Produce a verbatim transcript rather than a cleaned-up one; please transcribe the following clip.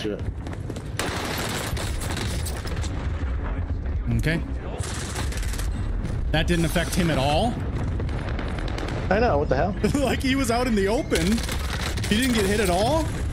shit. Okay. That didn't affect him at all. I know, what the hell? Like he was out in the open. He didn't get hit at all.